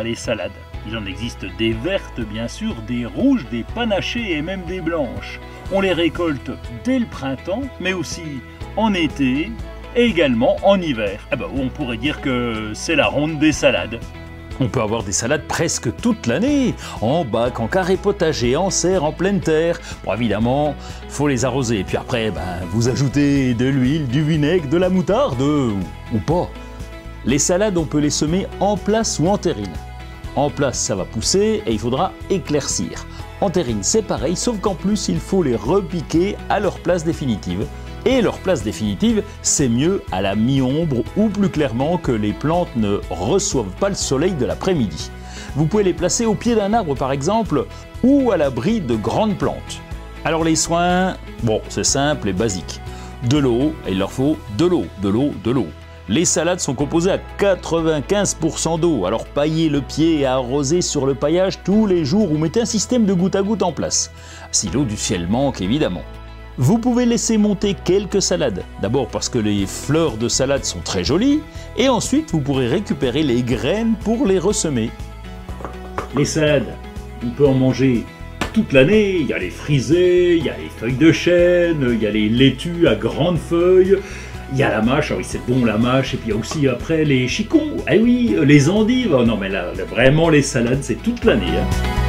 les salades. Il en existe des vertes bien sûr, des rouges, des panachées et même des blanches. On les récolte dès le printemps, mais aussi en été et également en hiver. On pourrait dire que c'est la ronde des salades. On peut avoir des salades presque toute l'année, en bac, en carré potager, en serre, en pleine terre. Bon, évidemment, faut les arroser. Et puis après, vous ajoutez de l'huile, du vinaigre, de la moutarde, ou pas. Les salades, on peut les semer en place ou en terrine. En place, ça va pousser et il faudra éclaircir. En terrine, c'est pareil, sauf qu'en plus, il faut les repiquer à leur place définitive. Et leur place définitive, c'est mieux à la mi-ombre ou plus clairement que les plantes ne reçoivent pas le soleil de l'après-midi. Vous pouvez les placer au pied d'un arbre par exemple ou à l'abri de grandes plantes. Alors les soins, c'est simple et basique. De l'eau, et il leur faut de l'eau, de l'eau, de l'eau. Les salades sont composées à 95% d'eau, alors paillez le pied et arrosez sur le paillage tous les jours ou mettez un système de goutte à goutte en place. Si l'eau du ciel manque évidemment. Vous pouvez laisser monter quelques salades, d'abord parce que les fleurs de salade sont très jolies, et ensuite vous pourrez récupérer les graines pour les ressemer. Les salades, on peut en manger toute l'année, il y a les frisées, il y a les feuilles de chêne, il y a les laitues à grandes feuilles, il y a la mâche, oui c'est bon la mâche, et puis il y a aussi après les chicons, les endives, non mais là vraiment les salades c'est toute l'année.